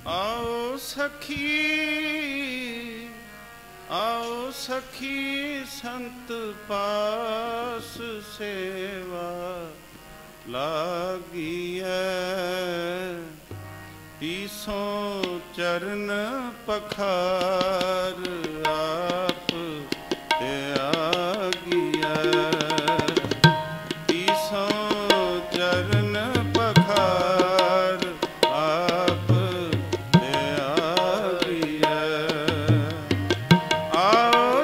आओ सखी संत पास सेवा लागिए। तीसों चरण पखार आप ते आगिए। तीसों चरण पखार आप ते आगिए। आओ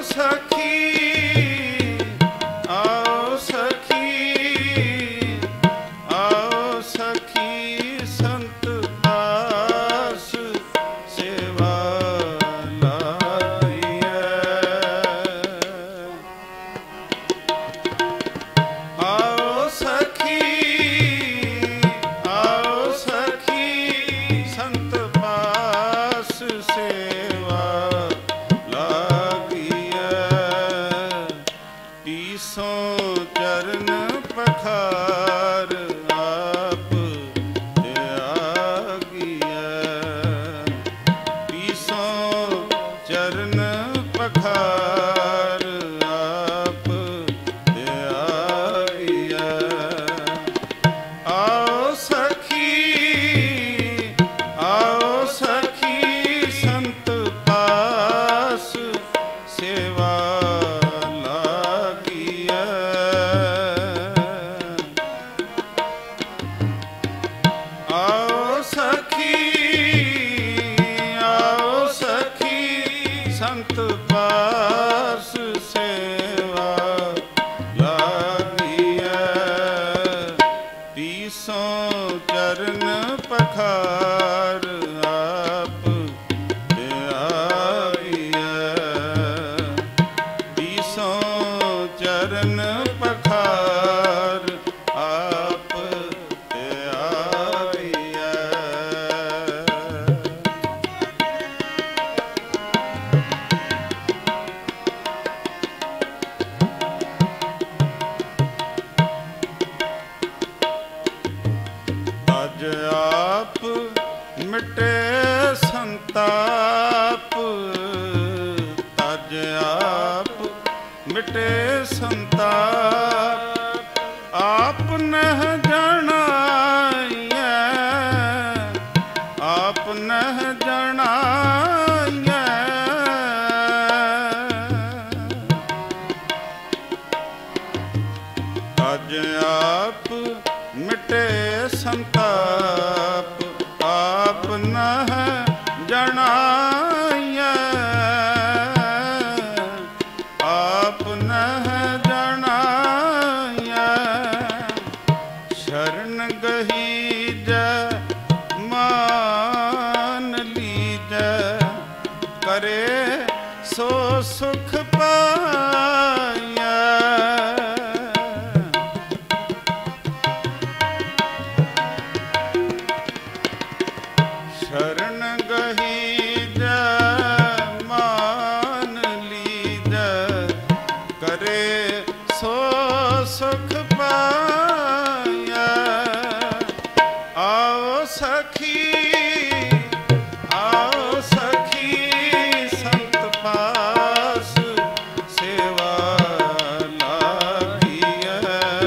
सखी संत पास सेवा लागिए। आओ सखी संत पास सेवा लागिए। तीसों चरण पखार आप ते आगिए। तीसों चरण पखार आप ते आगिए। आओ सखी संत पास सेवा लागिए। आओ सखी संत पास सेवा लागिए। तीसों चरण पखार आप ते आगिए। तीसों चरण पखार आप ते आगिए। अज आप मिटे संताप। अज आप मिटे संताप। आप नह जनाइए। आप नह जनाइए। अज आप मिटे संताप। आप नह जनाइए। आप नह जनाइए। शरण गहीजै मान लीजै। करे सो सुख पाइए। शरण गहीजै मान लीजै। करे सो सुख पाइए। आओ सखी संत पास सेवा लागिए।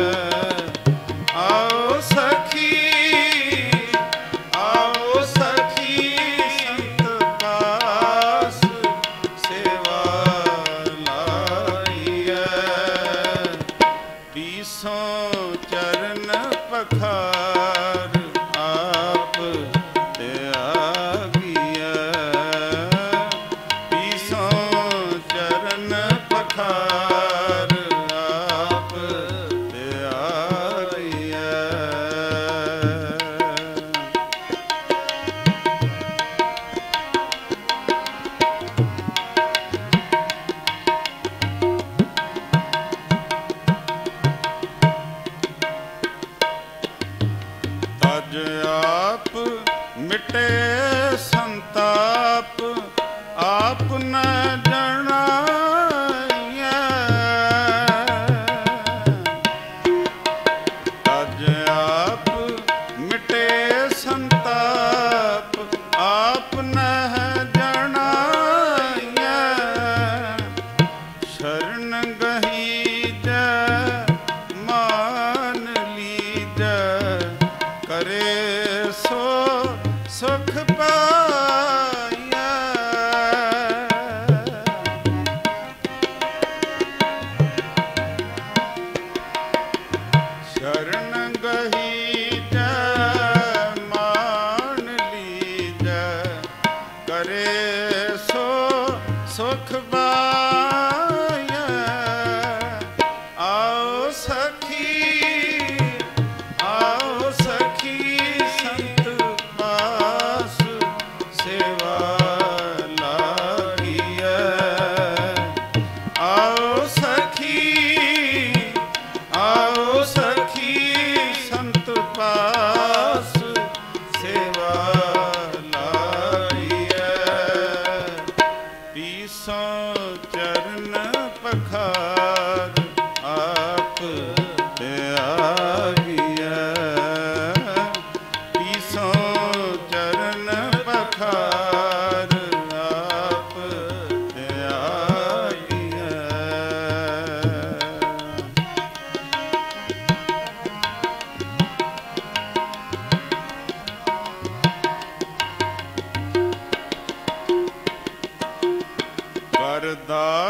आओ सखी संत पास सेवा लागिए। तीसों चरण पखार आप ते आगिए। तीसों चरण पखार आप ते आगिए। अज आप मिटे संताप। आप न जनाइए। अज आप मिटे संताप। आप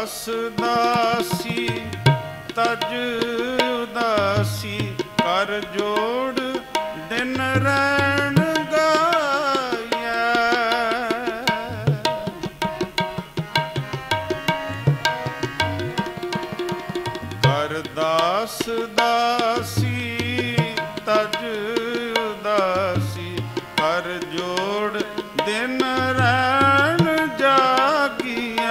दासी तज उदासी कर जोड़ दिन रैन गाया। कर दास दासी तज उदासी कर जोड़ दिन रैन जागिया।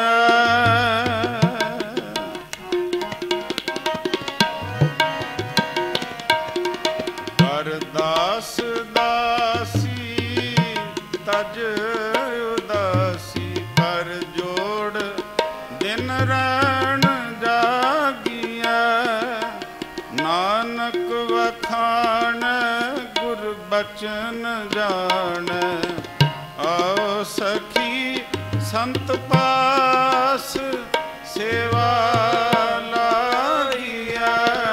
कर दास दासी तज उदासी कर जोड़ दिन रैन जागिया। नानक वखान गुर बचन जान आओ सखी संत पास सेवा लागिया।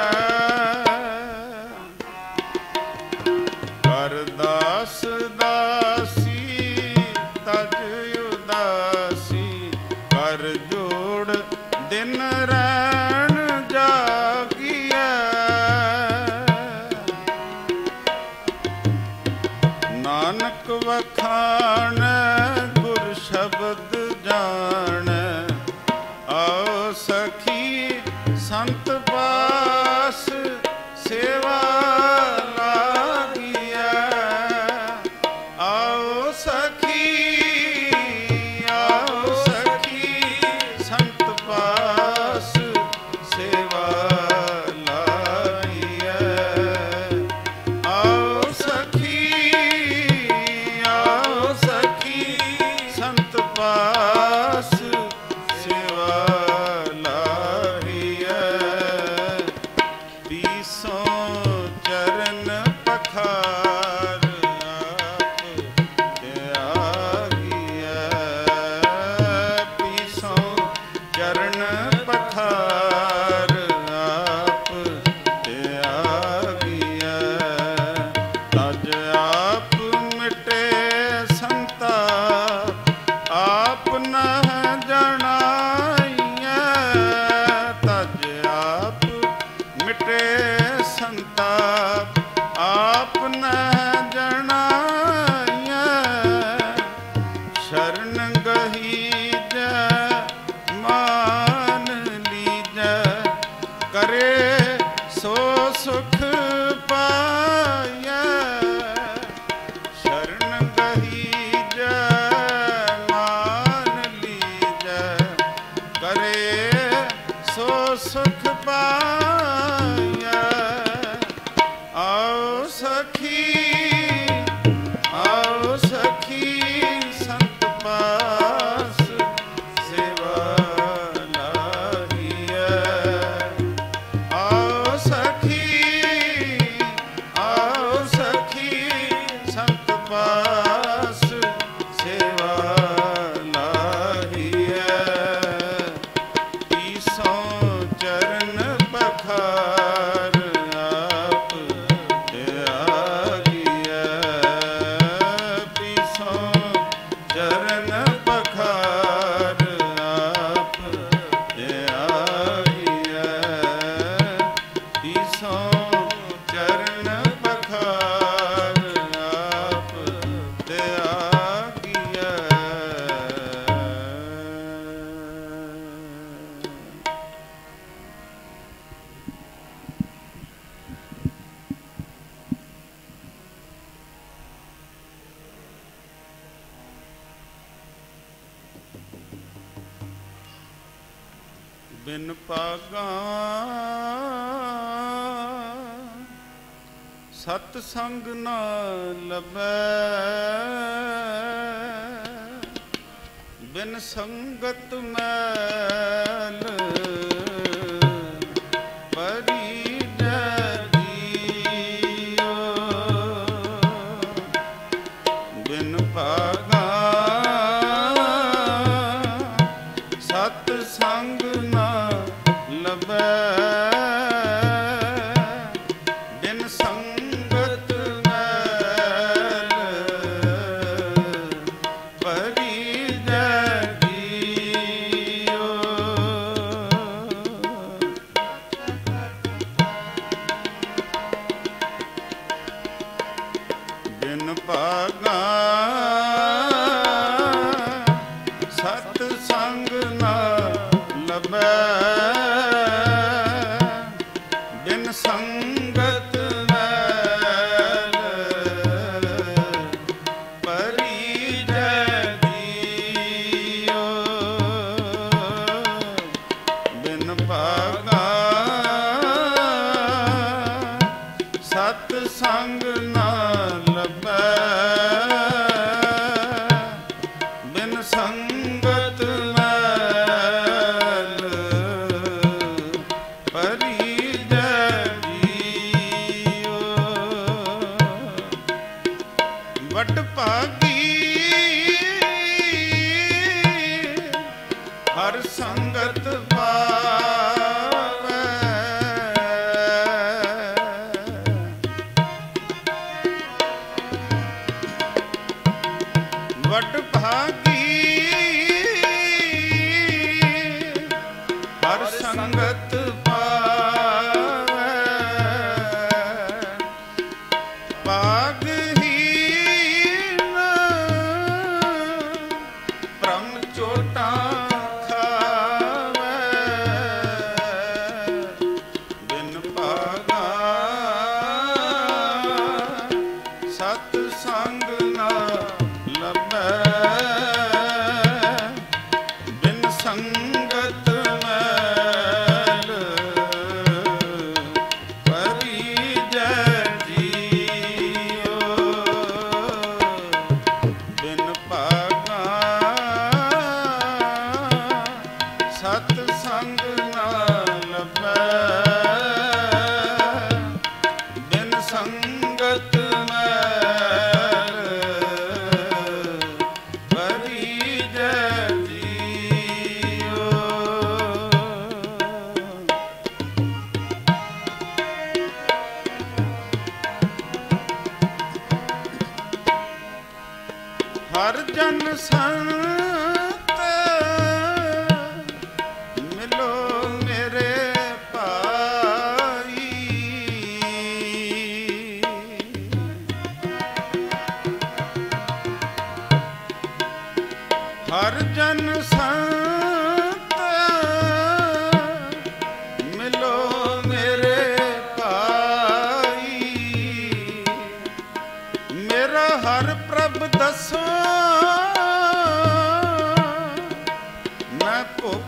कर दास दासी तज उदासी कर जोड़ दिन रैन जागिया। नानक वखान गुर शब्द जान आओ सखी संत पास सेवा लागिया। आओ सखी संत पास सेवा लागिया। आओ सखी संत पास सेवा लागिया। पीसो चरण पखार आप त्यागिया। पीसो चरण पखार आप त्यागिया। तज आप मिटे संताप आप न जनाइया। तज आप मिटे संताप आप न जनाइया। शरण गही जय मान लीजय करे सो सुख पाया। शरण गही जय मान लीजय करे सो सुख पाया। आओ सखी संत पास सेवा लागिया। आओ सखी संत पास सेवा लागिया। पीसो चरण पखार आप त्यागिया। पीसो चरण पखार आप त्यागिया। पीसो चरण पखार आप त्यागिया। बिन पागा सतसंग न लभै। बिन संगत मैल परिजय जियो। बिन पागा सतसंग न लभै। बिन संगत मैल परिजय जियो। ਹਰ ਸੰਗਤ ਪਾਵੈ। ਵਡ ਭਾਗੀ ਹਰ ਸੰਗਤ ਪਾਵੈ। ਭਾਗਹੀਨ ਭ੍ਰਮ ਚੋਟਾਂ ਸਤ ਸੰਗ ਨਾ ਲੱਭੈ। ਬਿਨ ਸੰਗਤ ਮੈਲ ਪਰੀਜੈ ਜੀਉ। ਬਿਨ ਭਾਗਾ ਸਤ ਸੰਗ ਨਾ ਲੱਭੈ। ਬਿਨ ਸੰਗਤ ਹਰ ਜਨ ਸੰਤ ਮਿਲੋ ਮੇਰੇ ਭਾਈ। ਹਰ ਜਨ ਸੰਤ ਮਿਲੋ ਮੇਰੇ ਭਾਈ। ਮੇਰਾ ਹਰ ਪ੍ਰਭ ਦੱਸੋ ਮੈਂ ਭੁੱਖ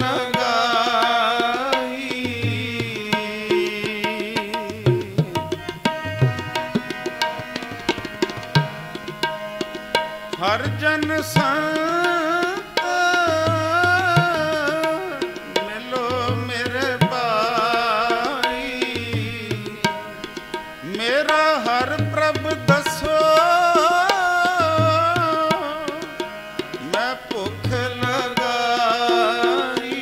ਲਗਾਈ। ਹਰ ਜਨ ਸੰਤ ਮਿਲੋ ਮੇਰੇ ਭਾਈ। ਮੇਰਾ ਹਰ ਪ੍ਰਭ ਦੱਸੋ ਮੈਂ ਭੁੱਖ ਲਗਾਈ।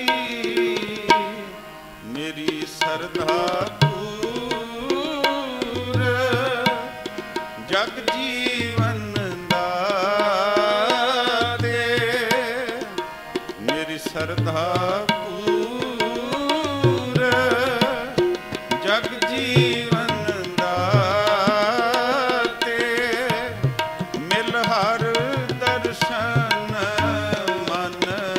ਮੇਰੀ ਸਰਧਾ ਪੂਰ ਜਗ ਜੀਵਨ ਦਾਤੇ। ਮੇਰੀ ਸਰਧਾ ਪੂਰ ਜਗ ਜੀਵਨ ਦਾਤੇ। ਮਿਲ ਹਰ ਦਰਸ਼ਨ ਮਨ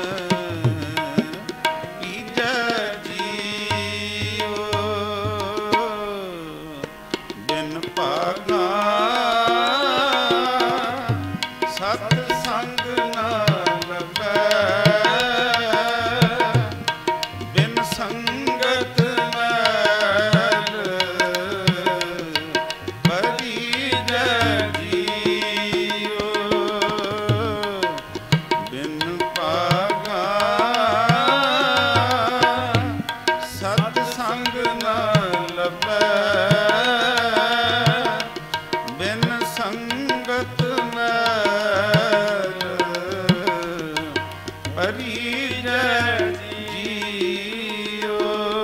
ਪੀਜੈ ਜੀਉ। ਬਿਨ ਭਾਗਾ ਸਤ ਸੰਗ ਨਾ ਲੱਭੈ। ਬਿਨ ਸੰਗਤ ਮੈਲ ਪਰੀਜੈ ਜੀਉ। ਬਿਨ ਭਾਗਾ ਸਤ ਸੰਗ ਨਾ ਲੱਭੈ। ਬਿਨ ਸੰਗਤ ਮੈਲ ਪਰੀਜੈ ਜੀਉ।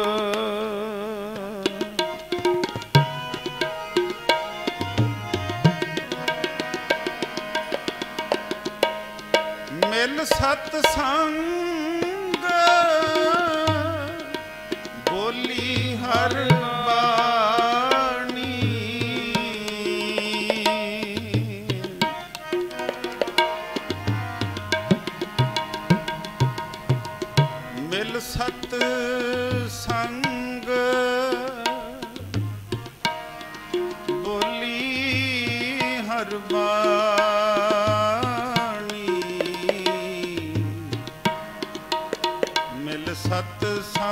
ਮਿਲ ਸਤ ਸੰਗ ਬੋਲੀ ਹਰ ਬਾਣੀ। ਮਿਲ ਸਤ ਸੰਗ ਬੋਲੀ ਹਰ ਬਾਣੀ। ਮਿਲ ਸਤ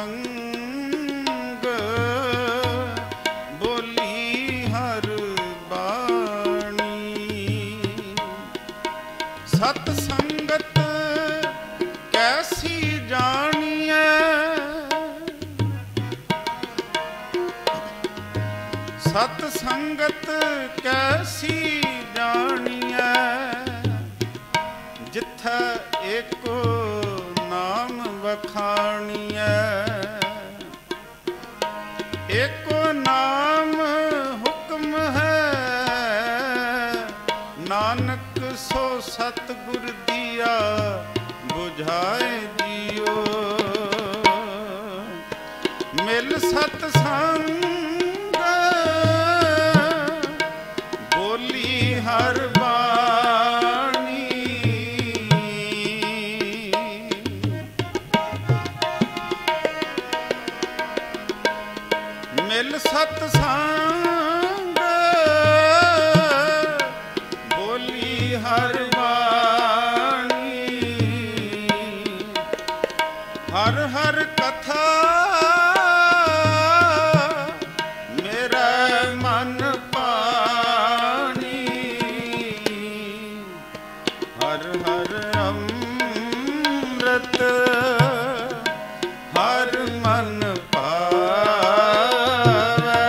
ਸੰਗ ਬੋਲੀ ਹਰ ਬਾਣੀ। ਸਤ ਸੰਗਤ ਕੈਸੀ ਜਾਣੀਐ। ਸਤ ਸੰਗਤ ਕੈਸੀ ਜਾਣੀਐ। ਜਿੱਥੈ ਏਕੋ ਨਾਮ ਵਖਾਣੀਐ। ਏਕੋ ਨਾਮ ਹੁਕਮ ਹੈ, ਨਾਨਕ ਸੋ ਸਤਿਗੁਰ ਦੀਆ ਬੁਝਾਏ ਜੀਓ। ਮਿਲ ਸਤ ਸੰਗ ਬੋਲੀ ਹਰ ਬਾਣੀ। ਮਿਲ ਸਤ ਸੰਗ ਬੋਲੀ ਹਰ ਬਾਣੀ। ਹਰ ਹਰ ਕਥਾ ਮੇਰਾ ਮਨ ਪਾਣੀ। ਹਰ ਹਰ ਅੰਮ੍ਰਿਤ ਹਰ ਮਨ ਪਾਵੈ।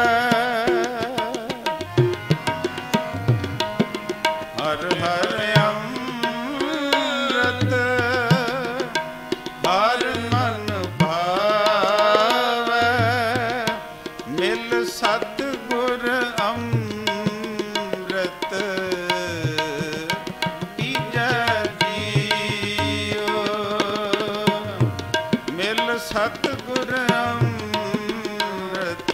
ਹਰ ਹਰ ਅੰਮ੍ਰਿਤ ਹਰ ਮਨ ਭਾਵੈ। ਮਿਲ ਸਤਿਗੁਰ ਅੰਮ੍ਰਿਤ ਪੀਜੈ ਜੀਓ। ਮਿਲ ਸਤਿਗੁਰ ਅੰਮ੍ਰਿਤ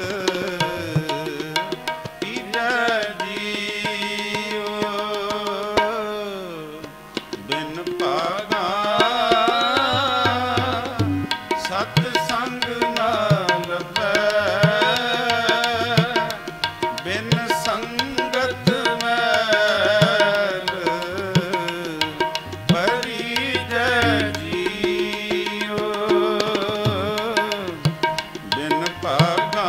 ਪੀਜੈ ਜੀਓ। ਬਿਨ ਭਾਗਾ ਸਤ ਸੰਗ ਨਾ ਲੱਭੈ। ਬਿਨ ਸੰਗਤ ਮੈਲ ਭਰੀਜੈ ਜੀਓ। ਬਿਨ ਭਾਗਾ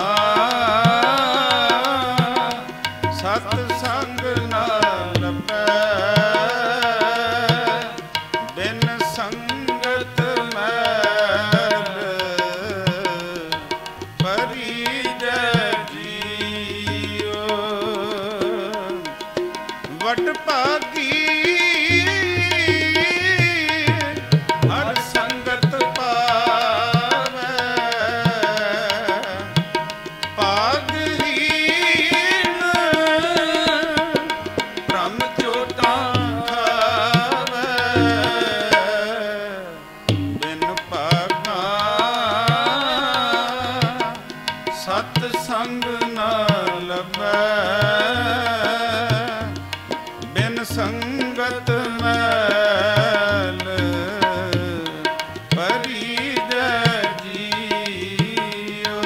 ਸਤ ਸੰਗ ਨਾ ਲੱਭੈ। ਬਿਨ ਸੰਗਤ ਮੈਲ ਭਰੀਜੈ ਜੀਓ। ਵਡ ਭਾਗੀ ਹਰ ਸੰਗਤ ਪਾਵੈ। ਭਾਗਹੀਨ ਭ੍ਰਮ ਚੋਟਾਂ ਖਾਵੈ। ਬਿਨ ਭਾਗਾ ਸਤ ਸੰਗ ਨਾ ਲੱਭੈ। ਬਿਨ ਸੰਗਤ ਮੈਲ ਭਰੀਜੈ ਜੀਓ।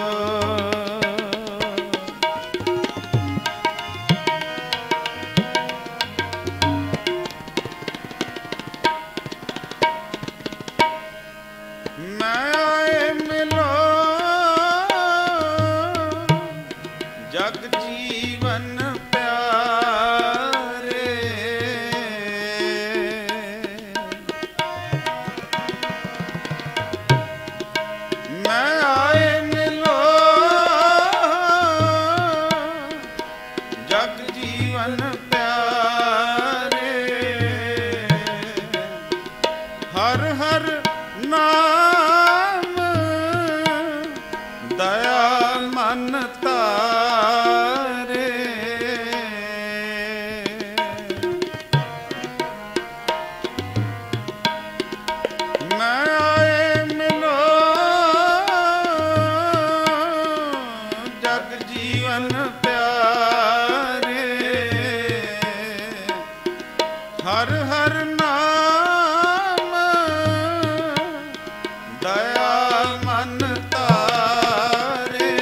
ਮੈਂ ਆਏ ਮਿਲੋ ਜਗ ਜੀਵਨ ਪਿਆਰੇ। ਮੈਂ ਆਏ ਮਿਲੋ ਜਗ ਜੀਵਨ ਪਿਆਰੇ। ਹਰ ਹਰ ਨਾਮ ਦਇਆ ਮਨ ਤਾਰੇ। ਮੈਂ ਆਏ ਮਿਲੋ ਜਗ ਜੀਵਨ ਪਿਆਰੇ। ਹਰ ਹਰ ਨਾਮ ਦਇਆ ਮਨ ਤਾਰੇ।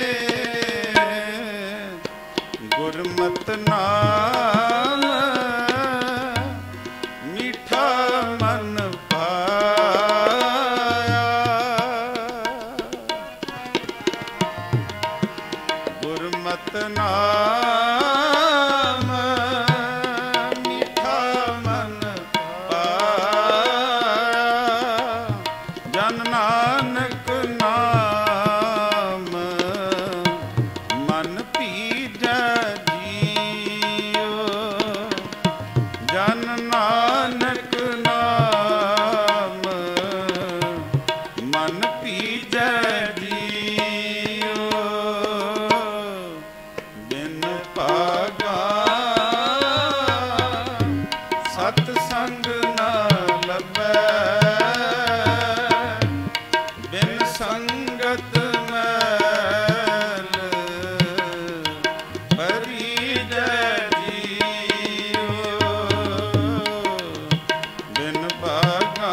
ਗੁਰਮਤਿ ਨਾਮ ਮੀਠਾ ਮਨ ਪਾਇਆ। ਗੁਰਮਤਿ ਨਾਮ ਮੀਠਾ ਮਨ ਪਾਇਆ। ਜਨ ਨਾਨਕ ਨਾਮ ਮਨ ਪੀਜੈ ਜੀਓ। ਜਨ ਨਾਨਕ ਨਾਮ ਨਾ ਲੱਭੈ, ਬਿਨ ਸੰਗਤ ਮੈਲ ਪਰੀਜੈ ਜੀਉ, ਬਿਨ ਭਾਗਾ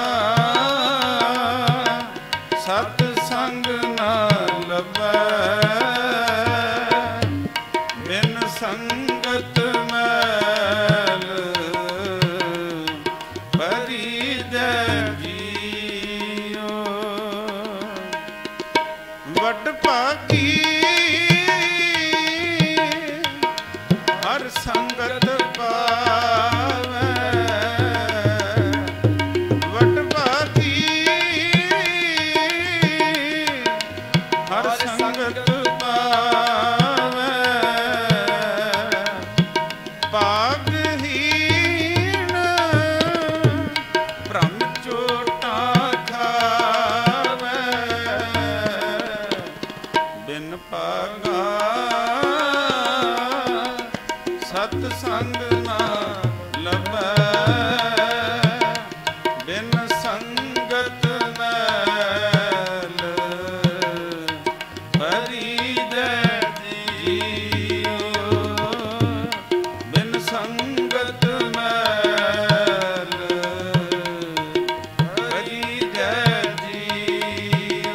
ਸਤ ਸੰਗ ਨਾ ਲੱਭੈ, ਬਿਨ ਸੰਗਤ ਮੈਲ ਪਰੀਜੈ ਜੀਉ। ਵੱਡ ਭਾਗੀ ਹਰ ਸੰਗਤ ਪਾਵੈ, ਵੱਡ ਭਾਗੀ ਹਰ ਸੰਗਤ ਪਾਵੈ, ਭਾਗਹੀਣ ਭ੍ਰਮ ਚੋਟਾਂ ਖਾਵੈ, ਬਿਨ ਭਾਗਾ ਸਤ ਸੰਗ ਨਾ ਲੱਭੈ, ਬਿਨ ਸੰਗਤ ਮੈਲ ਪਰੀਜੈ ਜੀਉ, ਬਿਨ ਸੰਗਤ ਮੈਲ ਪਰੀਜੈ ਜੀਉ,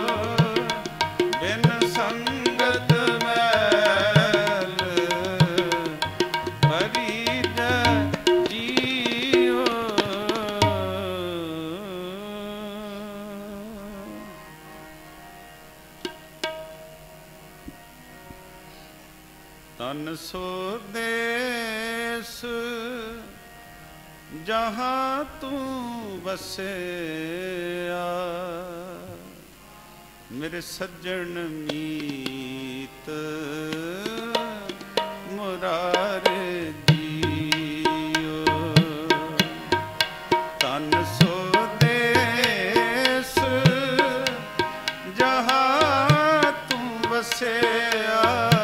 ਬਿਨ ਸੰਗਤ ਮੈਲ ਪਰੀਜੈ ਜੀਉ। ਤਨ ਸੋ ਦੇਸ ਜਹਾਂ ਤੂੰ ਵਸਿਆ, ਮੇਰੇ ਸੱਜਣ ਮੀਤ ਮੁਰਾਰੇ ਜੀਉ, ਤਨ ਸੋ ਦੇਸ ਜਹਾਂ ਤੂੰ ਵਸਿਆ,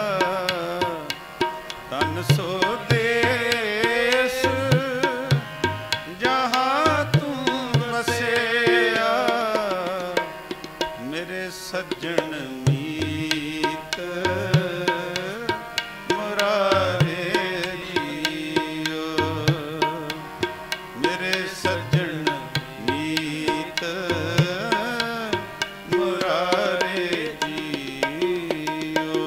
ਤਨ ਸੋ ਦੇਸ ਜਹਾਂ ਤੂੰ ਵਸਿਆ, ਮੇਰੇ ਸੱਜਣ ਮੀਤ ਮੁਰਾਰੇ ਜੀਉ, ਮੇਰੇ ਸੱਜਣ ਮੀਤ ਮੁਰਾਰੇ ਜੀਉ।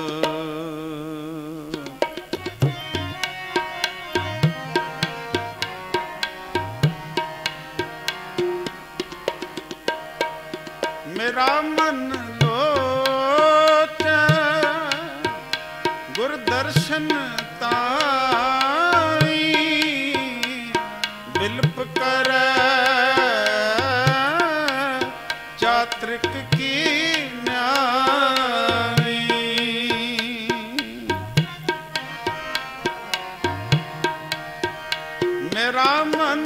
ਮੇਰਾ ਮਨ ਲੋਚੈ ਗੁਰ ਦਰਸ਼ਨ ਤਾਈ, ਬਿਲਪ ਕਰੈ ਚਾਤ੍ਰਿਕ ਕੀ ਨਿਆਈ, ਮੇਰਾ ਮਨ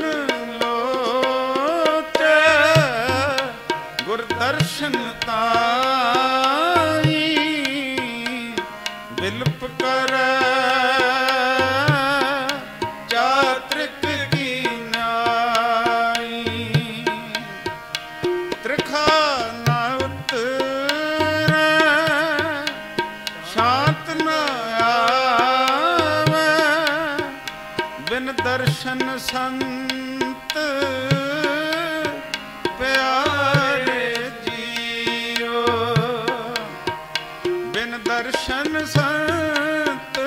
ਲੋਚੈ ਗੁਰ ਦਰਸ਼ਨ ਤਾਈ, ਬਿਲਪ ਕਰੈ ਚਾਤ੍ਰਿਕ ਕੀ ਨਾਈ, ਤ੍ਰਿਖਾ ਨਾ ਉਤਰੈ ਸ਼ਾਂਤ ਨ ਆਵੈ, ਬਿਨ ਦਰਸ਼ਨ ਸੰਤ ਪਿਆਰੇ ਜੀਉ, ਬਿਨ ਦਰਸ਼ਨ ਸੰਤ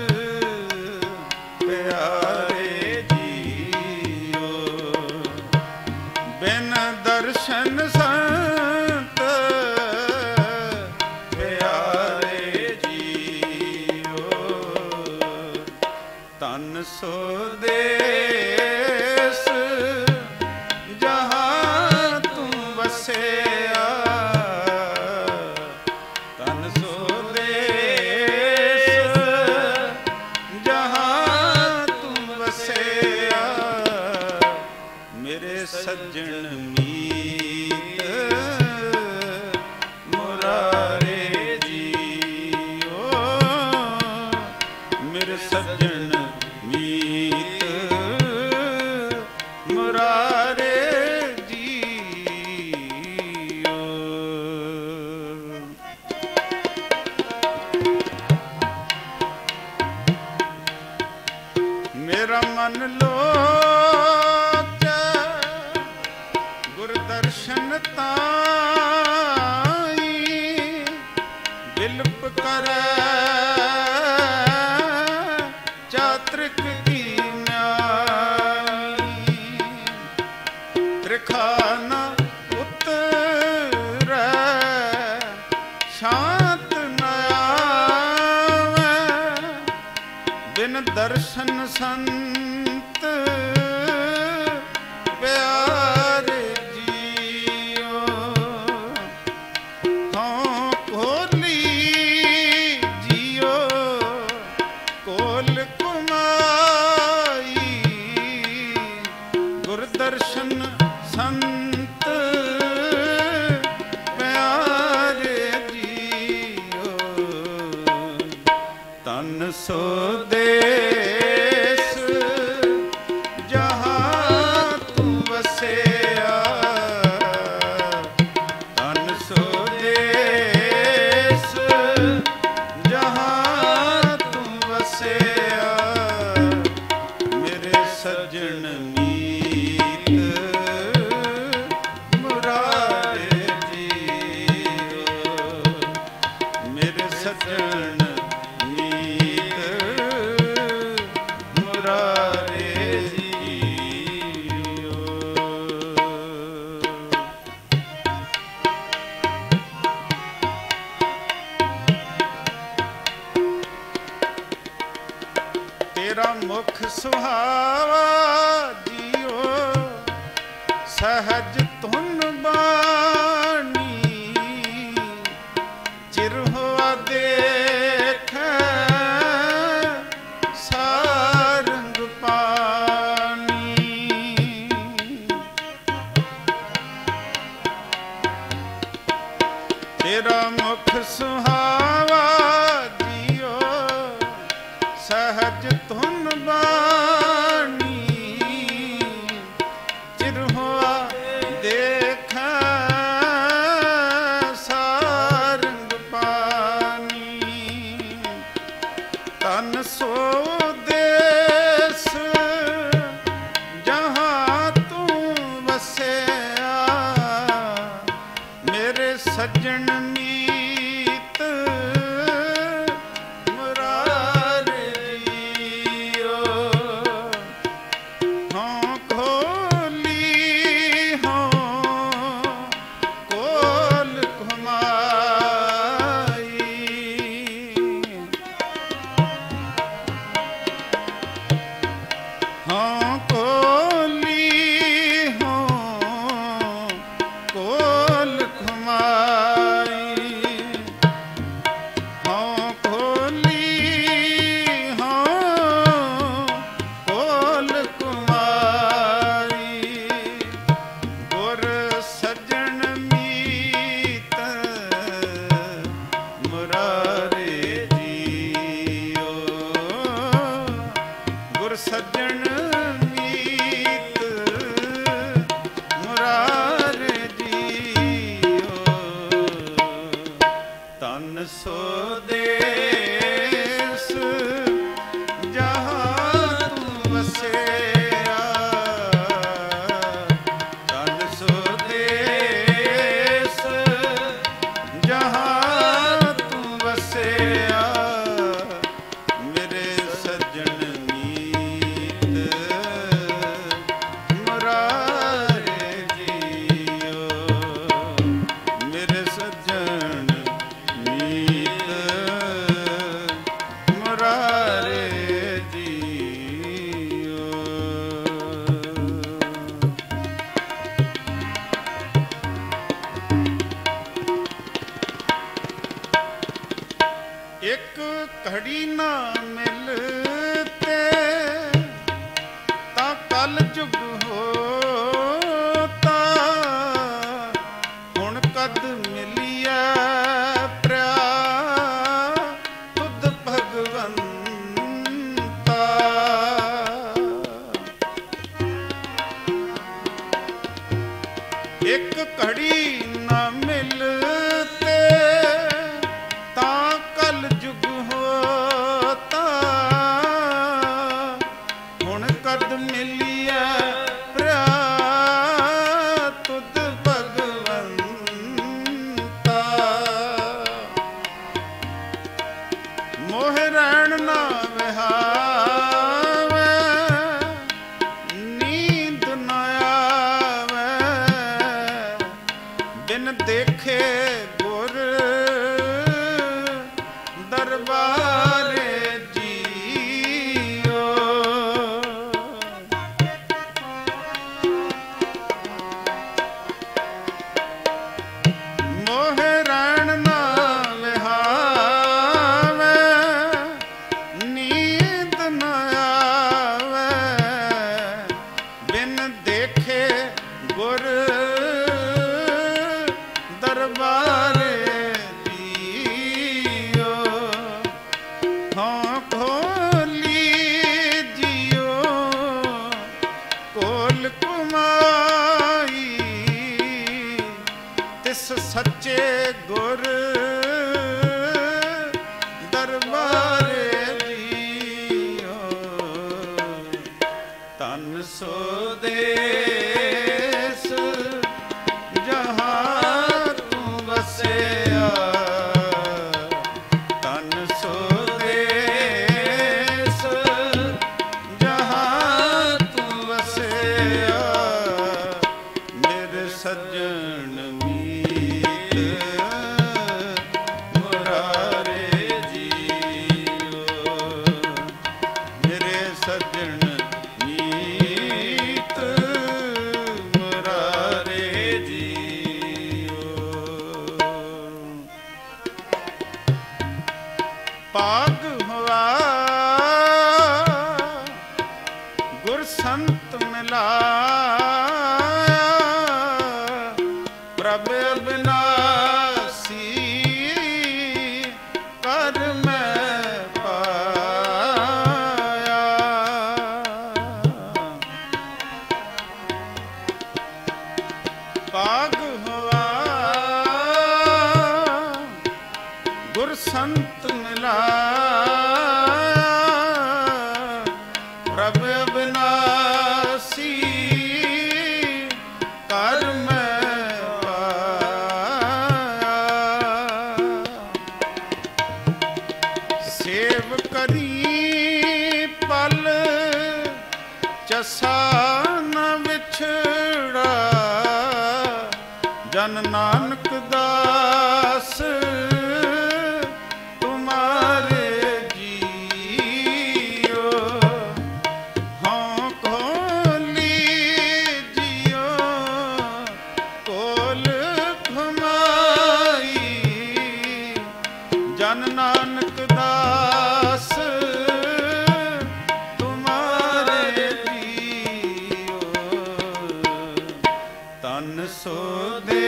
ਪਿਆਰੇ ਜੀਉ, ਬਿਨ ਦਰਸ਼ਨ ਸੰਤ ਪਿਆਰੇ ਜੀਉ, ਤਨ ਸੋ ਦੇਸ ਜਹਾਂ ਤੂੰ ਵਸਿਆ, ਤਨ ਸੋ ਦੇਸ ਜਹਾਂ ਤੂੰ ਵਸਿਆ, ਮੇਰੇ ਸੱਜਣ ਮੀਤ ਮੁਰਾਰੇ ਜੀਉ, ਮੇਰੇ ਸੱਜਣ ਮੀਤ ਲੇਖਾ ਨ ਉਤਰੈ, ਸ਼ਾਂਤ ਨ ਆਵੈ, ਬਿਨ ਦਰਸ਼ਨ ਸੰਤ ਪਿਆਰੇ ਜੀਓ। ਹਾਂ ਭੋਲੀ ਜੀਓ ਕੋਲ ਕੁਮਾਈ, ਗੁਰ ਦਰਸ਼ਨ ਸੰਤ ਪਿਆਰੇ ਜੀਓ। ਤਨ ਸੋ ਦੇਸ ਜਹਾਂ ਤੂੰ ਵਸਿਆ, ਤਨ ਸੋ ਦੇਸ ਜਹਾਂ ਤੂੰ ਵਸਿਆ। ਮੇਰੇ ਸੱਜਣ ਮੀਤ ਮੁਰਾਰੇ ਜੀਓ, ਮੇਰੇ ਸੱਜਣ ਮੁਰਾਰੇ ਜੀਓ। ਤੇਰਾ ਮੁਖ ਸੁਹਾਵਾ ਜੀਓ, ਸਹਜ ਧੁਨ ਬਾਣੀ, ਚਿਰ ਹੋਆ ਦੇਖੈ ਸਾਰੰਗ ਪਾਣੀ। ਤੇਰਾ ਮੁਖ ਸੁਹਾਵਾ ਜੀਓ, ਸਹਜ ਧੁਨ ਬਾਣੀ, ਚਿਰ ਹੋਆ ਦੇਖੈ ਸਾਰੰਗ ਪਾਣੀ। ਤਨ ਸੋ ਦੇਸ ਜਹਾਂ ਤੂੰ ਵਸਿਆ, ਮੇਰੇ ਸੱਜਣ ਮੀਤ ਮੁਰਾਰੇ ਜੀਓ। ਹਾਂ ਖੋਲੀ ਹਾਂ ਕੋਲ ਘੁਮਾਈ, ਹਾਂ ਖੋਲੀ ਹਾਂ ਕੋਲ ਘੁਮਾਈ, ਹਾਂ ਖੋਲੀ ਹਾਂ ਕੋਲ ਘੁਮਾਈ। ਗੁਰ ਸੱਜਣ ਮੀਤ ਮੁਰਾਰੇ ਜੀਓ, ਗੁਰ ਸੱਜਣ ਮੀਤ ਮੁਰਾਰੇ ਜੀਓ। ਤਨ ਸੋ ਦੇਸ ਜਹਾਂ ਤੂੰ ਵਸਿਆ, ਤਨ ਸੋ ਦੇਸ ਜਹਾਂ ਤੂੰ ਵਸਿਆ। ਮੇਰੇ ਸੱਜਣ ਮੀਤ ਮੁਰਾਰੇ ਜੀਓ, ਮੇਰੇ ਸੱਜਣ ਮੀਤ ਮੁਰਾਰੇ ਜੀਓ। ਇੱਕ ਘੜੀ ਨਾ ਮਿਲਤੇ ਤਾਂ ਕਲ ਜੁਗ ਹੋਤਾ, ਹੁਣ ਕਦ ਮਿਲਿਆ ਪ੍ਰਿਆ ਤੁਧ ਭਗਵੰਤਾ। ਇੱਕ ਘੜੀ ਨਾ ਮਿਲਤੇ ਤਾਂ ਕਲ ਜੁਗ ਹੋਤਾ, ਹੁਣ ਕਦ ਮਿਲਿਆ ਪ੍ਰਿਆ ਤੁਧ ਭਗਵੰਤਾ। ਮੋਹ ਰਹਿਣ ਨਾ ਵਿਹਾਵੇ, ਨੀਂਦ ਨਾ ਆਵੇ, ਗੁਰ ਦਰਬਾਰੇ ਜੀਓ, ਹਾਂ ਖੋਲੀ ਜੀਓ ਕੋਲ ਕੁਮਾਈ, ਤਿਸ ਸੱਚੇ ਗੁਰ ਦਰਬਾਰੇ ਜੀਓ, ਧੰਨ ਸੋ ਦੇਸ ਜਹਾਂ ਤੂੰ ਵਸਿਆ, ਧੰਨ ਸੋ ਦੇਸ ਜਹਾਂ ਤੂੰ ਵਸਿਆ, ਮੇਰੇ ਸੱਜਣ ਮੀਤ ਮੁਰਾਰੇ ਜੀਓ, ਮੇਰੇ ਸੱਜਣ ਭਾਗ ਹੋਆ ਗੁਰ ਸੰਤ ਮਿਲਾਇਆ, ਪ੍ਰਭ ਅਬਿਨਾਸੀ ਕਰ ਮੈਂ ਪਾਇਆ, ਭਾਗ ਹੋਆ ਗੁਰ ਸੰਤ ਪ੍ਰਭ ਅਬਿਨਾਸੀ ਕਰ ਮੈਂ ਪਾਇਆ, ਸੇਵ ਕਰੀ ਪਲ ਚਸਾ ਨ ਵਿਛੜਾ, ਜਨ ਨਾਨਕ ਦਾਸ ਜਨ ਨਾਨਕ ਦਾਸ ਤੁਮਾਰੇ ਜੀਓ, ਧੰਨ ਸੋ ਦੇ